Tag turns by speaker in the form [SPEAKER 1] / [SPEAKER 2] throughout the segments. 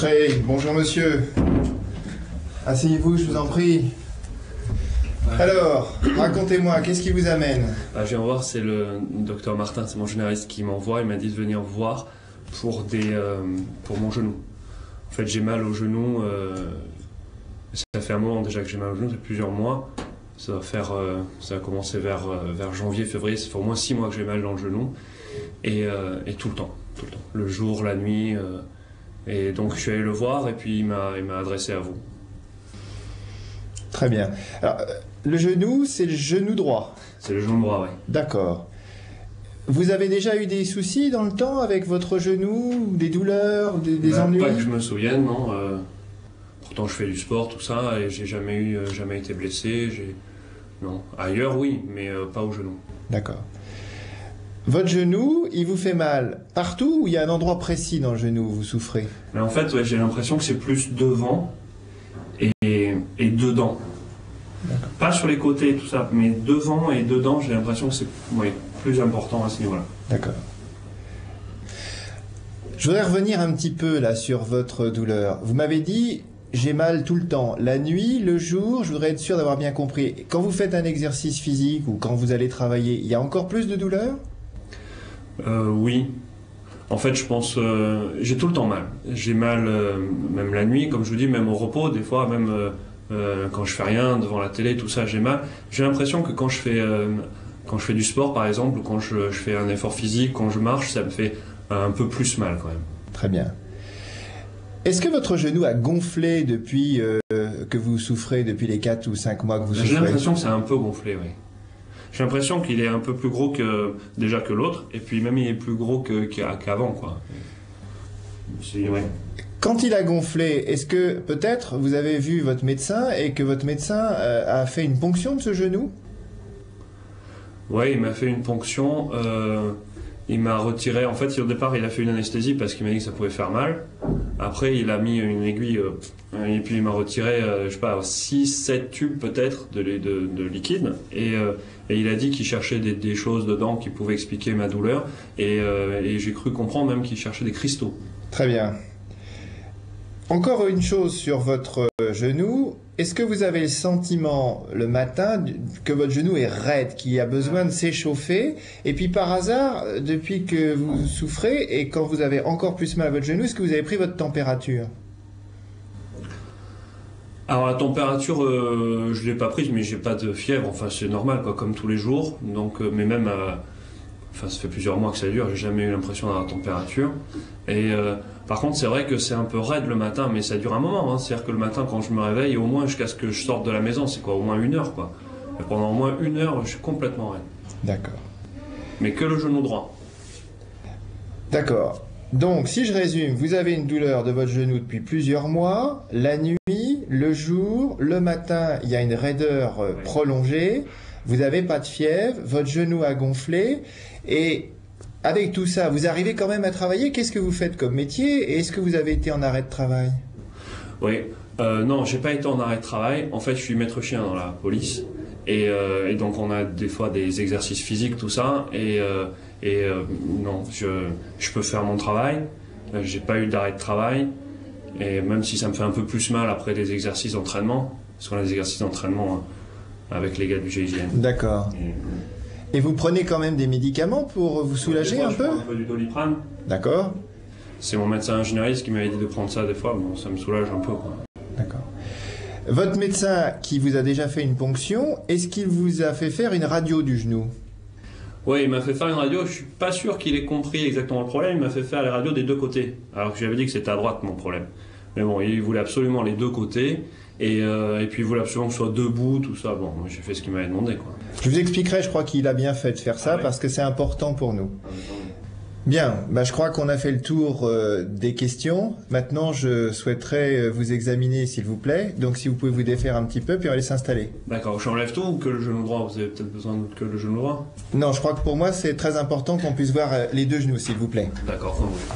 [SPEAKER 1] Entrez. Bonjour monsieur. Asseyez-vous, je vous en prie. Alors, racontez-moi, qu'est-ce qui vous amène?
[SPEAKER 2] Je viens voir, c'est le docteur Martin, c'est mon généraliste qui m'envoie. Il m'a dit de venir voir pour mon genou. En fait, j'ai mal au genou. Ça fait un moment déjà que j'ai mal au genou, ça fait plusieurs mois. Ça va commencer vers janvier, février. Ça fait au moins 6 mois que j'ai mal dans le genou. Et tout le temps. Le jour, la nuit. Et donc je suis allé le voir et puis il m'a adressé à vous.
[SPEAKER 1] Très bien. Alors, le genou, c'est le genou droit.
[SPEAKER 2] C'est le genou droit, oui.
[SPEAKER 1] D'accord. Vous avez déjà eu des soucis dans le temps avec votre genou, des douleurs, des ennuis?
[SPEAKER 2] Pas que je me souvienne, non. Pourtant je fais du sport, tout ça, et j'ai jamais été blessé. Non. Ailleurs, oui, mais pas au genou.
[SPEAKER 1] D'accord. Votre genou, il vous fait mal partout ou il y a un endroit précis dans le genou où vous souffrez?
[SPEAKER 2] Mais en fait, ouais, j'ai l'impression que c'est plus devant et dedans. Pas sur les côtés et tout ça, mais devant et dedans, j'ai l'impression que c'est plus important à ce niveau-là.
[SPEAKER 1] D'accord. Je voudrais revenir un petit peu là sur votre douleur. Vous m'avez dit, j'ai mal tout le temps, la nuit, le jour, je voudrais être sûr d'avoir bien compris. Quand vous faites un exercice physique ou quand vous allez travailler, il y a encore plus de douleur?
[SPEAKER 2] Oui. En fait, je pense, j'ai tout le temps mal. J'ai mal, même la nuit, comme je vous dis, même au repos, des fois, même quand je fais rien devant la télé, tout ça, j'ai mal. J'ai l'impression que quand je fais du sport, par exemple, ou quand je fais un effort physique, quand je marche, ça me fait un peu plus mal quand même.
[SPEAKER 1] Très bien. Est-ce que votre genou a gonflé depuis que vous souffrez, depuis les 4 ou 5 mois que vous souffrez?
[SPEAKER 2] J'ai l'impression que c'est un peu gonflé, oui. J'ai l'impression qu'il est un peu plus gros déjà que l'autre, et puis même il est plus gros qu'avant, quoi. Ouais.
[SPEAKER 1] Quand il a gonflé, est-ce que peut-être vous avez vu votre médecin et que votre médecin a fait une ponction de ce genou?
[SPEAKER 2] Oui, il m'a fait une ponction. Il m'a retiré. En fait, au départ, il a fait une anesthésie parce qu'il m'a dit que ça pouvait faire mal. Après, il a mis une aiguille et puis il m'a retiré, je sais pas, 6-7 tubes peut-être de liquide. Et il a dit qu'il cherchait des choses dedans qui pouvaient expliquer ma douleur. Et j'ai cru comprendre même qu'il cherchait des cristaux.
[SPEAKER 1] Très bien. Encore une chose sur votre genou. Est-ce que vous avez le sentiment le matin que votre genou est raide, qu'il a besoin de s'échauffer? Et puis par hasard, depuis que vous souffrez et quand vous avez encore plus mal à votre genou, est-ce que vous avez pris votre température?
[SPEAKER 2] Alors la température, je l'ai pas prise, mais j'ai pas de fièvre. Enfin, c'est normal, quoi, comme tous les jours. Donc, mais même, enfin, ça fait plusieurs mois que ça dure. J'ai jamais eu l'impression d'avoir la température. Et par contre, c'est vrai que c'est un peu raide le matin, mais ça dure un moment. Hein. C'est-à-dire que le matin, quand je me réveille, au moins jusqu'à ce que je sorte de la maison, c'est quoi, au moins 1 heure, quoi. Et pendant au moins 1 heure, je suis complètement raide.
[SPEAKER 1] D'accord.
[SPEAKER 2] Mais que le genou droit.
[SPEAKER 1] D'accord. Donc, si je résume, vous avez une douleur de votre genou depuis plusieurs mois. La nuit, le jour, le matin, il y a une raideur prolongée. Vous n'avez pas de fièvre, votre genou a gonflé. Et avec tout ça, vous arrivez quand même à travailler. Qu'est-ce que vous faites comme métier? Et est-ce que vous avez été en arrêt de travail?
[SPEAKER 2] Oui. Non, j'ai pas été en arrêt de travail. En fait, je suis maître chien dans la police. Et donc, on a des fois des exercices physiques, tout ça. Non, je peux faire mon travail. J'ai pas eu d'arrêt de travail. Et même si ça me fait un peu plus mal après des exercices d'entraînement, parce qu'on a des exercices d'entraînement avec les gars du GIGN.
[SPEAKER 1] D'accord. Et vous prenez quand même des médicaments pour vous soulager un peu?
[SPEAKER 2] Je prends un peu du Doliprane.
[SPEAKER 1] D'accord.
[SPEAKER 2] C'est mon médecin généraliste qui m'avait dit de prendre ça des fois. Bon, ça me soulage un peu, quoi.
[SPEAKER 1] D'accord. Votre médecin qui vous a déjà fait une ponction, est-ce qu'il vous a fait faire une radio du genou?
[SPEAKER 2] Oui, il m'a fait faire une radio. Je suis pas sûr qu'il ait compris exactement le problème. Il m'a fait faire les radios des deux côtés. Alors que j'avais dit que c'était à droite mon problème. Mais bon, il voulait absolument les deux côtés. Et puis il voulait absolument que je sois debout, tout ça. Bon, moi j'ai fait ce qu'il m'avait demandé, quoi.
[SPEAKER 1] Je vous expliquerai, je crois qu'il a bien fait de faire ça parce que c'est important pour nous. Bien, je crois qu'on a fait le tour des questions. Maintenant, je souhaiterais vous examiner, s'il vous plaît. Donc, si vous pouvez vous défaire un petit peu, puis aller s'installer.
[SPEAKER 2] D'accord, j'enlève tout ou que le genou droit? Vous avez peut-être besoin que le genou droit?
[SPEAKER 1] Non, je crois que pour moi, c'est très important qu'on puisse voir les deux genoux, s'il vous plaît.
[SPEAKER 2] D'accord, comme vous voulez.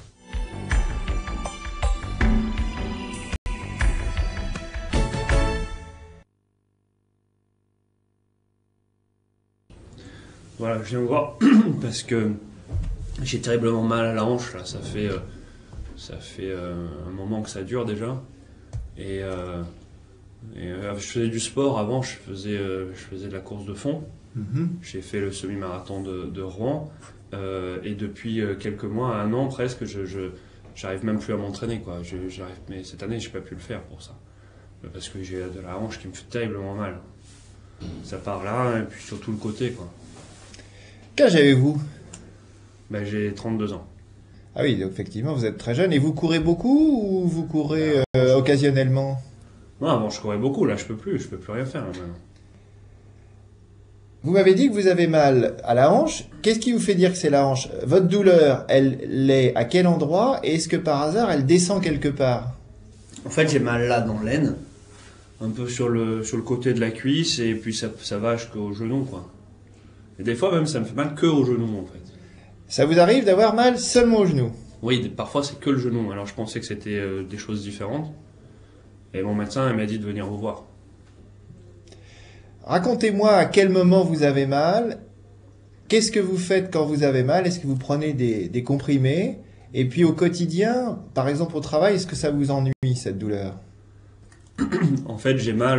[SPEAKER 2] Voilà, je viens vous voir parce que j'ai terriblement mal à la hanche, là. Ça fait Ça fait un moment que ça dure déjà. Et, je faisais du sport avant, je faisais de la course de fond. J'ai fait le semi-marathon de Rouen. Et depuis quelques mois, 1 an presque, j'arrive même plus à m'entraîner, quoi. Mais cette année, j'ai pas pu le faire pour ça. Parce que j'ai de la hanche qui me fait terriblement mal. Ça part là, et puis sur tout le côté, quoi.
[SPEAKER 1] Quel âge avez-vous?
[SPEAKER 2] Ben, j'ai 32 ans.
[SPEAKER 1] Ah oui, donc effectivement, vous êtes très jeune. Et vous courez beaucoup ou vous courez occasionnellement?
[SPEAKER 2] Non, avant, je courais beaucoup, là, je peux plus rien faire, là, maintenant.
[SPEAKER 1] Vous m'avez dit que vous avez mal à la hanche. Qu'est-ce qui vous fait dire que c'est la hanche? Votre douleur, elle est à quel endroit? Et est-ce que par hasard, elle descend quelque part?
[SPEAKER 2] En fait, j'ai mal là dans l'aine, un peu sur le côté de la cuisse, et puis ça va jusqu'au genou, quoi. Et des fois, même, ça me fait mal que au genou, en fait.
[SPEAKER 1] Ça vous arrive d'avoir mal seulement au genou?
[SPEAKER 2] Oui, parfois, c'est que le genou. Alors, je pensais que c'était des choses différentes. Et mon médecin, il m'a dit de venir vous voir.
[SPEAKER 1] Racontez-moi à quel moment vous avez mal. Qu'est-ce que vous faites quand vous avez mal? Est-ce que vous prenez des comprimés? Et puis au quotidien, par exemple au travail, est-ce que ça vous ennuie, cette douleur?
[SPEAKER 2] En fait, j'ai mal.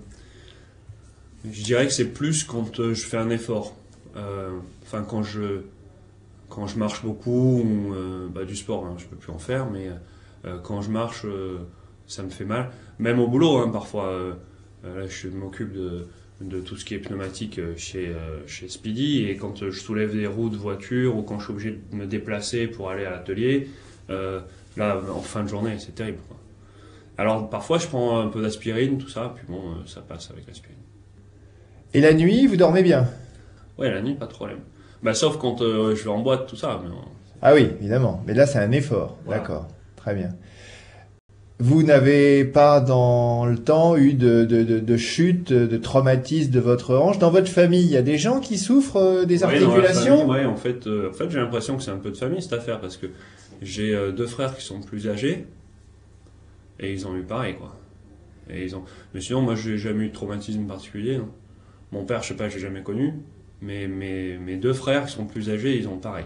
[SPEAKER 2] Je dirais que c'est plus quand je fais un effort. Enfin, quand je marche beaucoup, ou du sport, hein, je peux plus en faire, mais quand je marche, ça me fait mal. Même au boulot, hein, parfois. Là, je m'occupe de tout ce qui est pneumatique chez Speedy, et quand je soulève des roues de voiture ou quand je suis obligé de me déplacer pour aller à l'atelier, là, en fin de journée, c'est terrible, quoi. Alors, parfois, je prends un peu d'aspirine, tout ça, puis bon, ça passe avec l'aspirine.
[SPEAKER 1] Et la nuit, vous dormez bien?
[SPEAKER 2] Ouais, la nuit, pas de problème. Bah, sauf quand je vais en boîte, tout ça. Mais,
[SPEAKER 1] Ah oui, évidemment. Mais là, c'est un effort.
[SPEAKER 2] Voilà.
[SPEAKER 1] D'accord. Très bien. Vous n'avez pas dans le temps eu de chute, de traumatisme de votre hanche? Dans votre famille, il y a des gens qui souffrent des articulations?
[SPEAKER 2] Ouais, en fait, j'ai l'impression que c'est un peu de famille cette affaire, parce que j'ai 2 frères qui sont plus âgés et ils ont eu pareil, quoi. Mais sinon, moi, j'ai jamais eu de traumatisme particulier, non. Mon père, je sais pas, j'ai jamais connu, mais mes 2 frères qui sont plus âgés, ils ont pareil.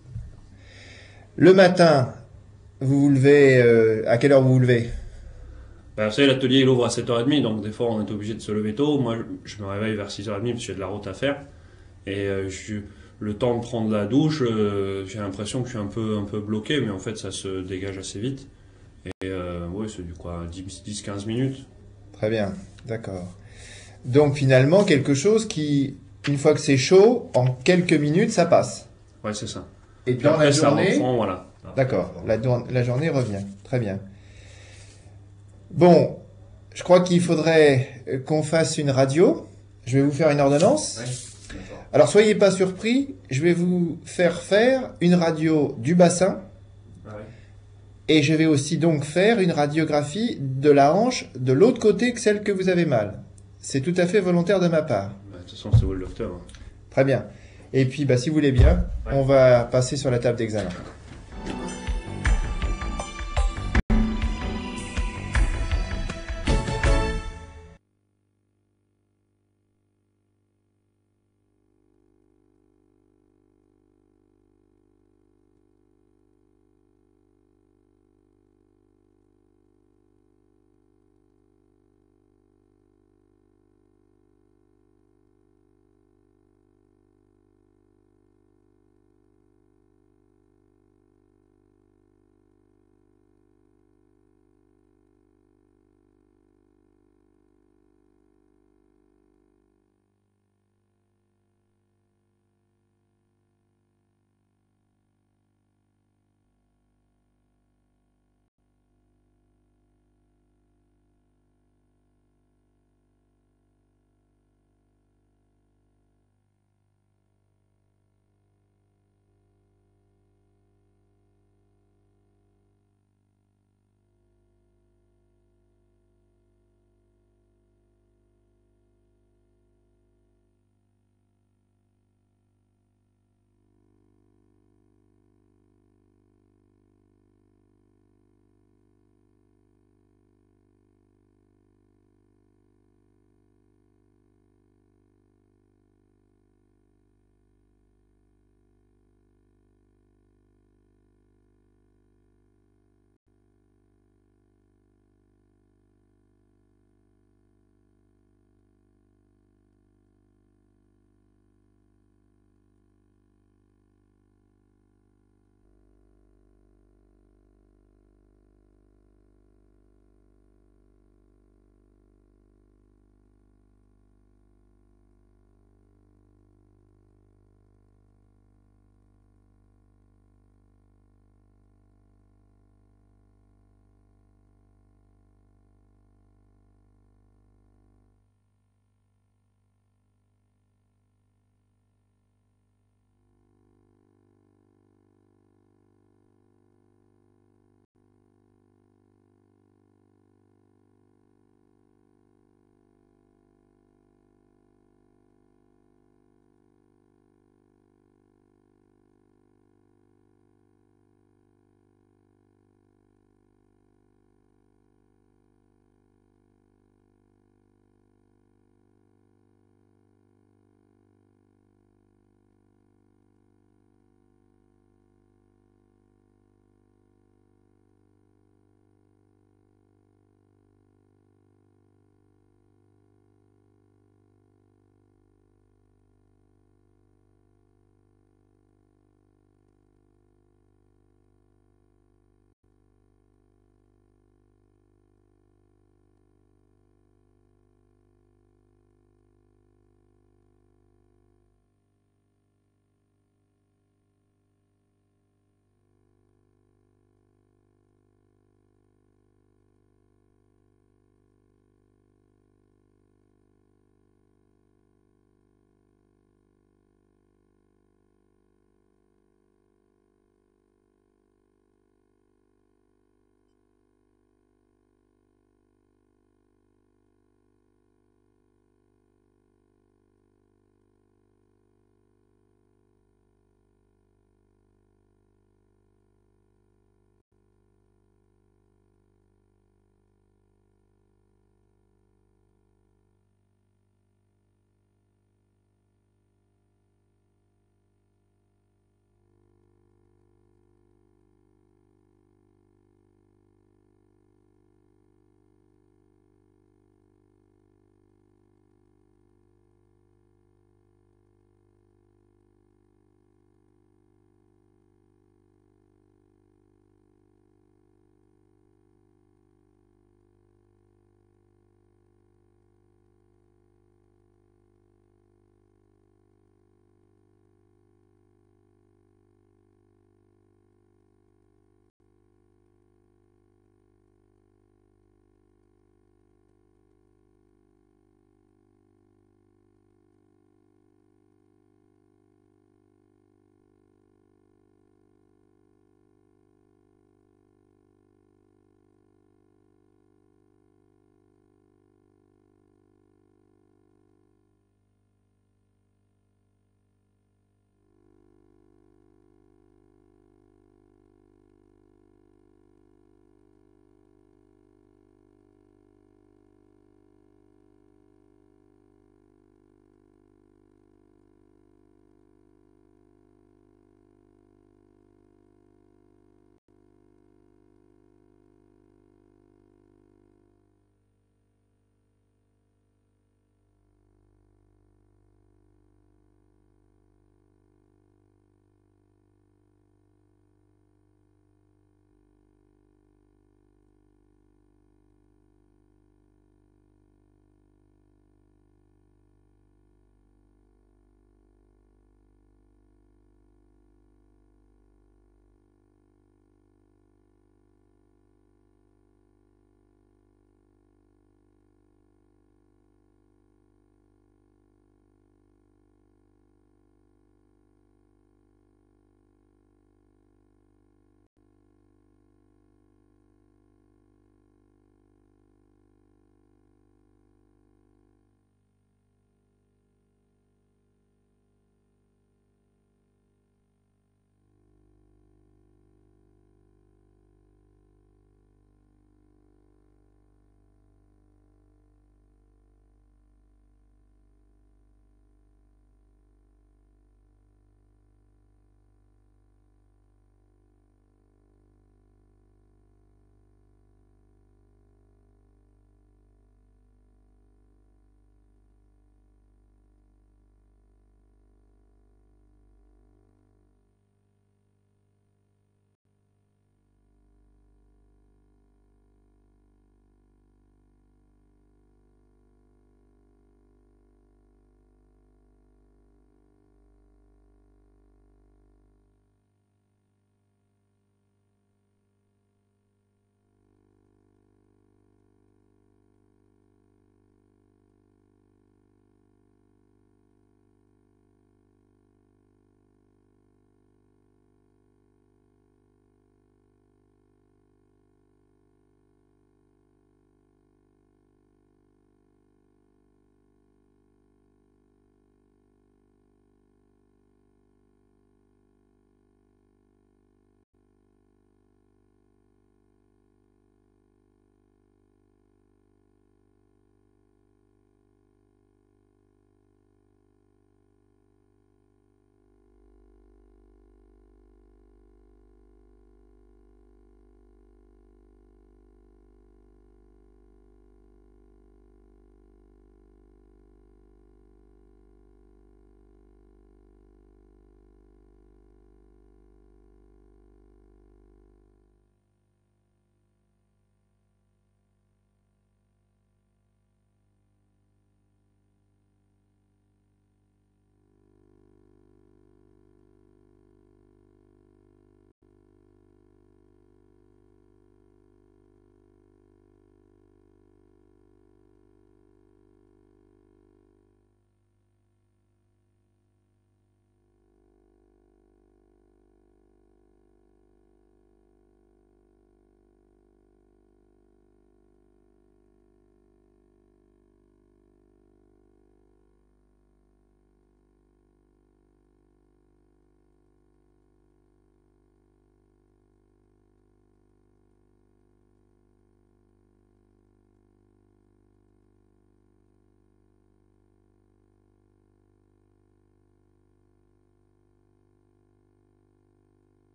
[SPEAKER 1] Le matin, vous vous levez, à quelle heure vous vous levez?
[SPEAKER 2] Bah, vous savez, l'atelier il ouvre à 7h30, donc des fois on est obligé de se lever tôt. Moi, je me réveille vers 6h30 parce que j'ai de la route à faire. Et le temps de prendre la douche, j'ai l'impression que je suis un peu bloqué, mais en fait ça se dégage assez vite. Et ouais, c'est du quoi, 10-15 minutes.
[SPEAKER 1] Très bien, d'accord. Donc finalement, quelque chose qui, une fois que c'est chaud, en quelques minutes, ça passe.
[SPEAKER 2] Ouais, c'est ça.
[SPEAKER 1] Et
[SPEAKER 2] Puis
[SPEAKER 1] dans
[SPEAKER 2] après,
[SPEAKER 1] la
[SPEAKER 2] ça
[SPEAKER 1] journée,
[SPEAKER 2] reprend, voilà.
[SPEAKER 1] d'accord, la journée revient. Très bien. Bon, je crois qu'il faudrait qu'on fasse une radio. Je vais vous faire une ordonnance.
[SPEAKER 2] Ouais, d'accord.
[SPEAKER 1] Alors soyez pas surpris, je vais vous faire une radio du bassin
[SPEAKER 2] Ah ouais.
[SPEAKER 1] et je vais aussi donc faire une radiographie de la hanche de l'autre côté que celle que vous avez mal. C'est tout à fait volontaire de ma part.
[SPEAKER 2] Bah, de toute façon, c'est vous le docteur, hein.
[SPEAKER 1] Très bien. Et puis, si vous voulez bien,
[SPEAKER 2] Ouais.
[SPEAKER 1] on va passer sur la table d'examen.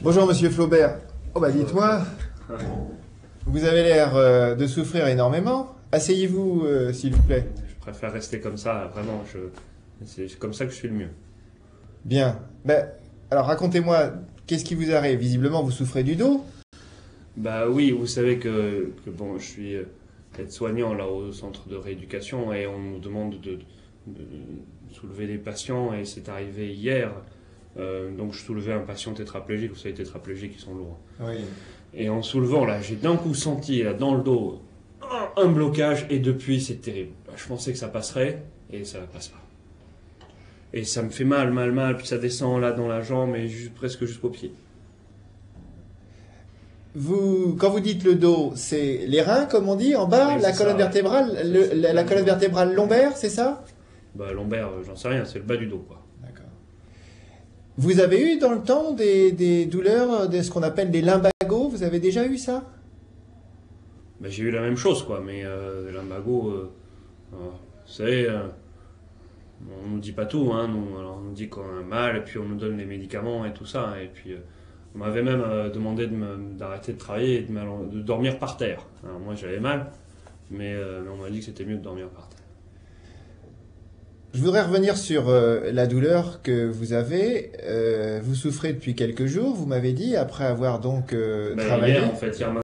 [SPEAKER 1] Bonjour Monsieur Flaubert. Oh bah dites-moi, vous avez l'air de souffrir énormément. Asseyez-vous s'il vous plaît.
[SPEAKER 2] Je préfère rester comme ça, vraiment. C'est comme ça que je suis le mieux.
[SPEAKER 1] Bien. Ben, alors racontez-moi, qu'est-ce qui vous arrive? Visiblement vous souffrez du dos.
[SPEAKER 2] Bah oui, vous savez que bon, je suis aide-soignant là au centre de rééducation et on nous demande de soulever des patients et c'est arrivé hier. Donc je soulevais un patient tétraplégique, vous savez, tétraplégiques qui sont lourds.
[SPEAKER 1] Oui.
[SPEAKER 2] Et en soulevant là, j'ai d'un coup senti là dans le dos un blocage et depuis c'est terrible. Je pensais que ça passerait et ça passe pas. Et ça me fait mal, puis ça descend là dans la jambe et presque jusqu'au pied.
[SPEAKER 1] Quand vous dites le dos, c'est les reins, comme on dit, en bas,
[SPEAKER 2] Oui,
[SPEAKER 1] la
[SPEAKER 2] c'est
[SPEAKER 1] colonne
[SPEAKER 2] ça,
[SPEAKER 1] vertébrale,
[SPEAKER 2] ouais.
[SPEAKER 1] la colonne vertébrale lombaire, c'est ça?
[SPEAKER 2] Bah lombaire, j'en sais rien, c'est le bas du dos quoi.
[SPEAKER 1] D'accord. Vous avez eu dans le temps des douleurs de ce qu'on appelle des lumbagos? Vous avez déjà eu ça?
[SPEAKER 2] Bah, j'ai eu la même chose quoi, mais lumbago, vous savez, on nous dit pas tout, hein, nous, alors on nous dit qu'on a mal et puis on nous donne les médicaments et tout ça, et puis on m'avait même demandé d'arrêter de travailler et de dormir par terre. Alors moi j'avais mal, mais on m'a dit que c'était mieux de dormir par terre.
[SPEAKER 1] Je voudrais revenir sur la douleur que vous avez. Vous souffrez depuis quelques jours, vous m'avez dit, après avoir donc
[SPEAKER 2] Bah,
[SPEAKER 1] travaillé.
[SPEAKER 2] hier, en fait, hier